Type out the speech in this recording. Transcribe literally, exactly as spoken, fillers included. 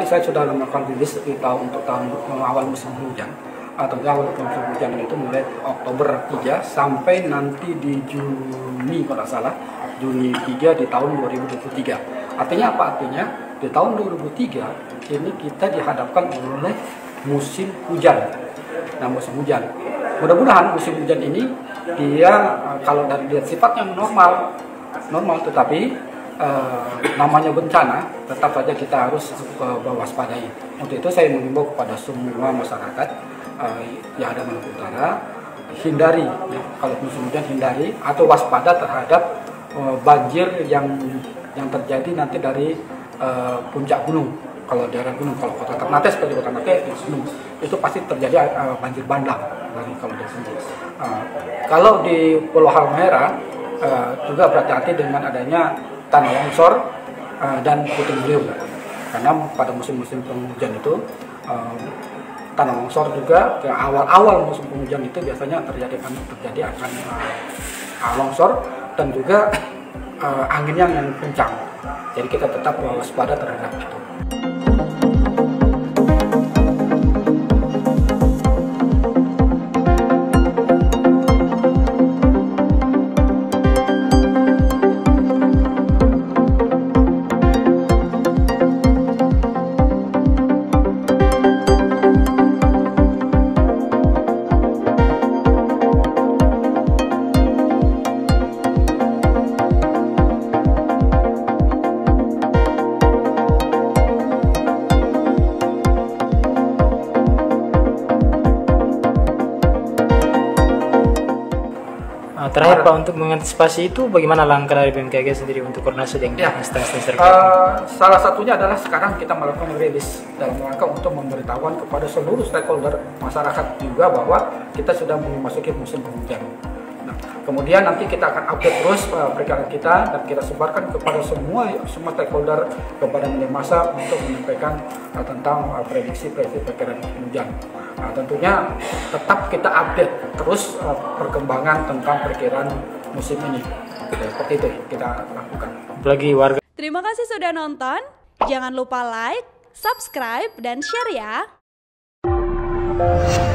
tadi saya sudah melakukan rilis di tahun untuk tahun awal musim hujan atau awal musim hujan itu mulai Oktober tiga sampai nanti di Juni kalau tidak salah, Juni tiga di tahun dua ribu dua puluh tiga. Artinya apa? Artinya di tahun dua ribu tiga ini kita dihadapkan oleh musim hujan. Nah, musim hujan. Mudah-mudahan musim hujan ini dia kalau dari lihat sifatnya normal, normal tetapi Uh, namanya bencana, tetap saja kita harus uh, mewaspadai. Untuk itu saya mengimbau kepada semua masyarakat uh, yang ada Maluku Utara, hindari ya, kalau musim hujan hindari atau waspada terhadap uh, banjir yang yang terjadi nanti dari uh, puncak gunung. Kalau daerah gunung, kalau kota Ternate seperti kota Ternate di gunung itu pasti terjadi uh, banjir bandang dari kalau dari sini. Uh, kalau di Pulau Halmahera uh, juga berhati-hati dengan adanya tanah longsor uh, dan puting beliung, karena pada musim-musim penghujan itu uh, tanah longsor juga ke awal-awal musim penghujan itu biasanya terjadi terjadi akan uh, longsor dan juga uh, anginnya yang kencang. Jadi kita tetap waspada terhadap itu. Terakhir Pak, untuk mengantisipasi itu bagaimana langkah dari B M K G sendiri untuk koordinasi dengan ya. instansi terkait? Uh, salah satunya adalah sekarang kita melakukan rilis dalam rangka untuk memberitahuan kepada seluruh stakeholder masyarakat juga bahwa kita sudah memasuki musim penghujan. Nah, kemudian nanti kita akan update terus uh, perkiraan kita dan kita sebarkan kepada semua semua stakeholder, kepada media massa untuk menyampaikan uh, tentang uh, prediksi prediksi perkiraan hujan. Nah, tentunya tetap kita update terus uh, perkembangan tentang perkiraan musim ini. Seperti itu kita lakukan. Bagi warga. Terima kasih sudah nonton. Jangan lupa like, subscribe, dan share ya.